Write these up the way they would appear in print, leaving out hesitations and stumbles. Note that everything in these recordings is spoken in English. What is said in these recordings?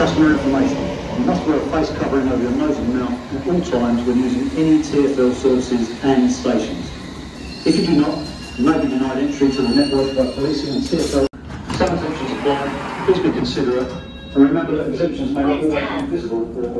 customer information. You must wear a face covering over your nose and mouth at all times when using any TfL services and stations. If you do not, you may be denied entry to the network by policing and TfL. Some exemptions apply. Please be considerate and remember that exemptions may not always be visible or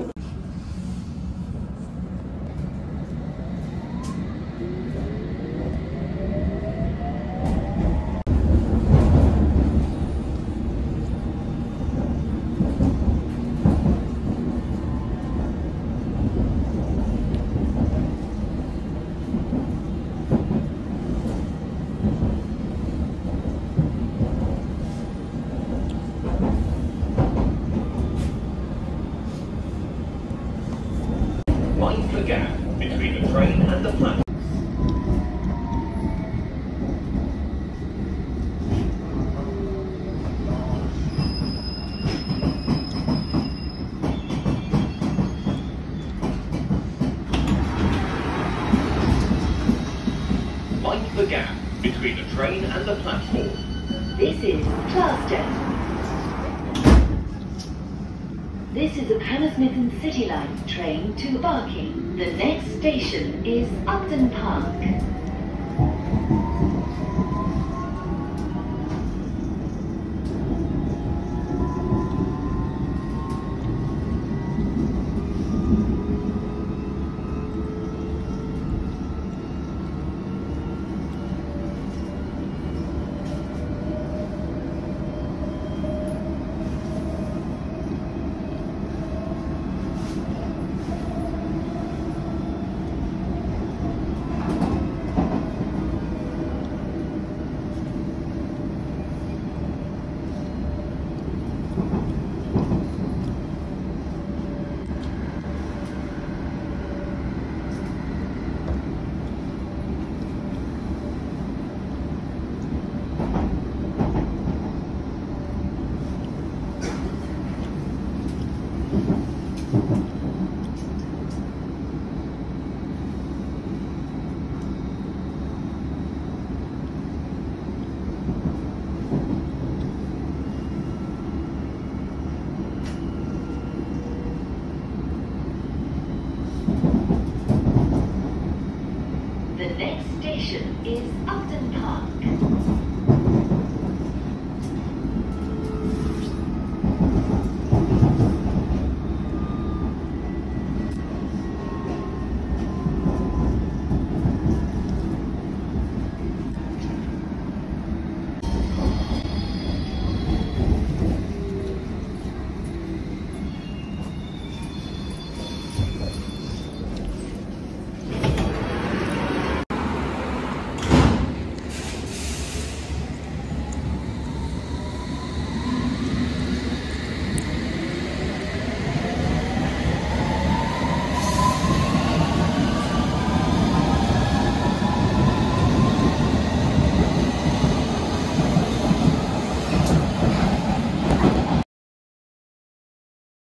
Mind the gap between the train and the platform. Mind the gap between the train and the platform. This is Glasgow. This is a Hammersmith and City Line train to Barking. The next station is Upton Park. The next station is Upton Park.